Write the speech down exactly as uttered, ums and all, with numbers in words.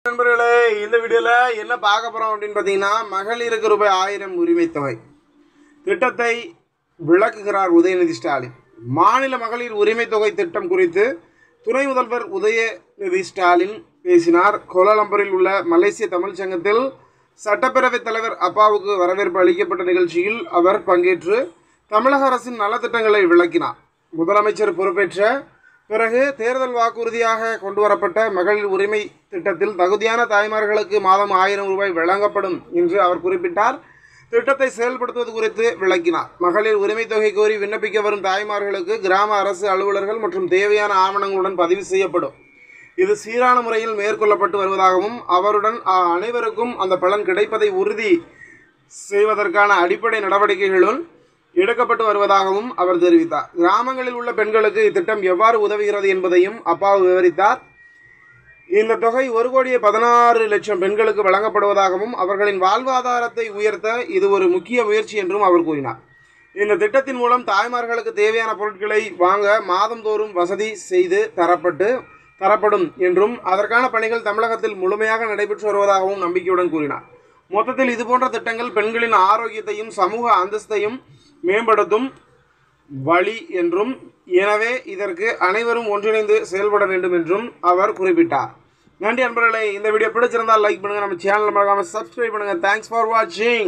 நண்பர்களே, இந்த வீடியோல என்ன பார்க்க போறோம் அப்படின்னு பார்த்தீங்கன்னா, மகளிருக்கு ரூபாய் ஆயிரம் உரிமை தொகை திட்டத்தை விளக்குகிறார் உதயநிதி ஸ்டாலின். மாநில மகளிர் உரிமை தொகை திட்டம் குறித்து துணை முதல்வர் உதயநிதி ஸ்டாலின் பேசினார். கோலாலம்பூரில் உள்ள மலேசிய தமிழ் சங்கத்தில் சட்டப்பேரவைத் தலைவர் அப்பாவுக்கு வரவேற்பு அளிக்கப்பட்ட நிகழ்ச்சியில் அவர் பங்கேற்று தமிழக அரசின் நலத்திட்டங்களை விளக்கினார். முதலமைச்சர் பொறுப்பேற்ற பிறகு தேர்தல் வாக்குறுதியாக கொண்டு வரப்பட்ட மகளிர் உரிமை திட்டத்தில் தகுதியான தாய்மார்களுக்கு மாதம் ஆயிரம் ரூபாய் வழங்கப்படும் என்று அவர் குறிப்பிட்டார். திட்டத்தை செயல்படுத்துவது குறித்து விளக்கினார். மகளிர் உரிமை தொகை கோரி விண்ணப்பிக்க வரும் தாய்மார்களுக்கு கிராம அரசு அலுவலர்கள் மற்றும் தேவையான ஆவணங்களுடன் பதிவு செய்யப்படும். இது சீரான முறையில் மேற்கொள்ளப்பட்டு வருவதாகவும் அவருடன் அனைவருக்கும் அந்த பலன் கிடைப்பதை உறுதி செய்வதற்கான அடிப்படை நடவடிக்கைகளும் எடுக்கப்பட்டு வருவதாகவும் அவர் தெரிவித்தார். கிராமங்களில் உள்ள பெண்களுக்கு இத்திட்டம் எவ்வாறு உதவுகிறது என்பதையும் அப்பா விவரித்தார். இந்த தொகை ஒரு கோடியே பதினாறு லட்சம் பெண்களுக்கு வழங்கப்படுவதாகவும் அவர்களின் வாழ்வாதாரத்தை உயர்த்த இது ஒரு முக்கிய முயற்சி என்றும் அவர் கூறினார். இந்த திட்டத்தின் மூலம் தாய்மார்களுக்கு தேவையான பொருட்களை வாங்க மாதந்தோறும் வசதி செய்து தரப்பட்டு தரப்படும் என்றும் அதற்கான பணிகள் தமிழகத்தில் முழுமையாக நடைபெற்று வருவதாகவும் நம்பிக்கையுடன் கூறினார். மொத்தத்தில் இதுபோன்ற திட்டங்கள் பெண்களின் ஆரோக்கியத்தையும் சமூக அந்தஸ்தையும் மேம்படுத்தும் வழி என்றும், எனவே இதற்கு அனைவரும் ஒன்றிணைந்து செயல்பட வேண்டும் என்றும் அவர் குறிப்பிட்டார். நன்றி நண்பர்களே, இந்த வீடியோ பிடிச்சிருந்தால் லைக் பண்ணுங்கள், நம்ம சேனல் மறக்காம சப்ஸ்கிரைப் பண்ணுங்கள். தேங்க்ஸ் ஃபார் வாட்சிங்.